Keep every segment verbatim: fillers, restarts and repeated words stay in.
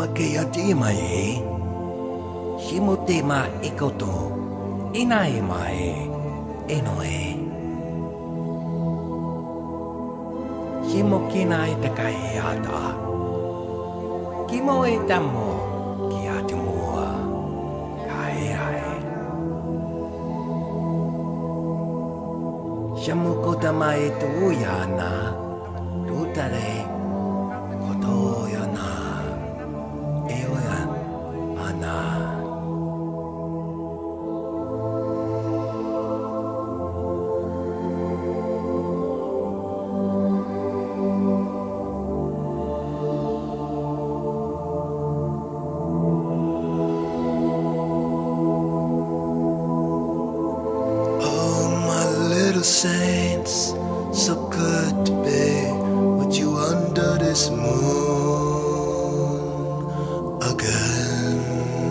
けやてまえひもてまいこといないまええのえひもきないたかいやだきもいたもきやてもわかえあえしゃむこたまえとやなどたれことやなえよやあな Saints, so good to be with you under this moon again.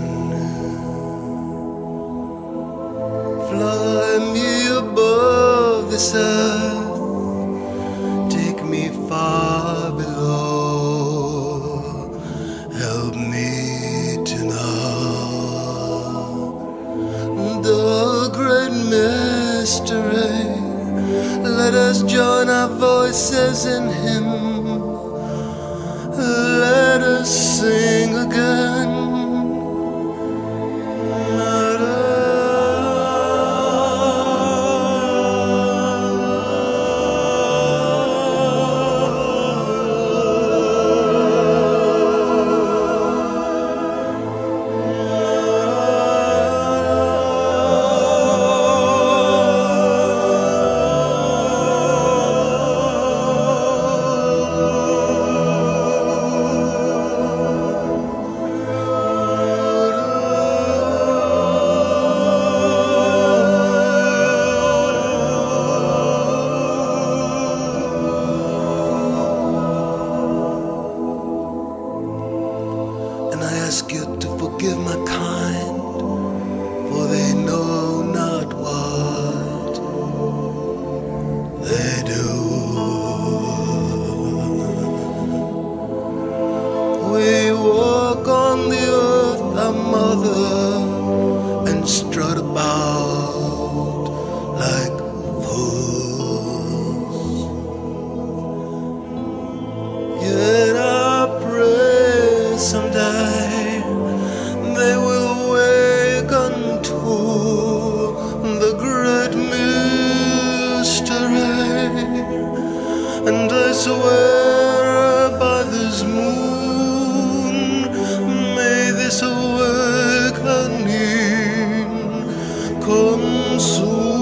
Fly me above this earth, take me far below, help me to know the great mystery. Let us join our voices in hymn. Let us sing again. Ask you to forgive my kind, for they know not what they do. We walk on the earth, our mother, and strut about like fools. Yet I pray someday they will awaken to the great mystery, and I swear by this moon, may this awakening come soon.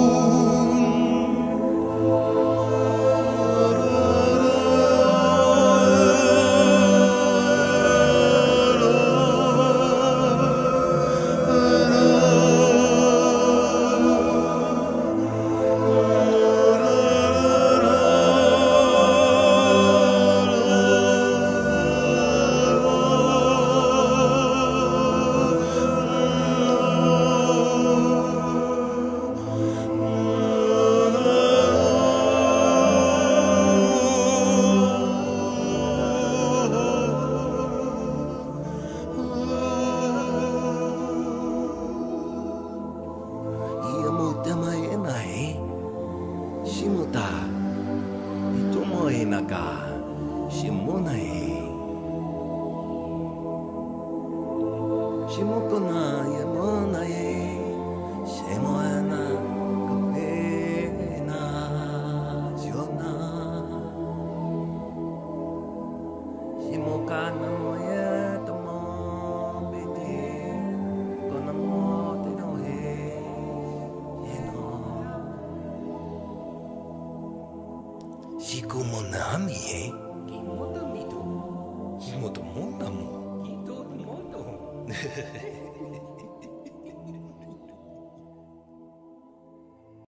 Siku mo nami eh. Kimoto mito. Kimoto mo namo. Kito mo to.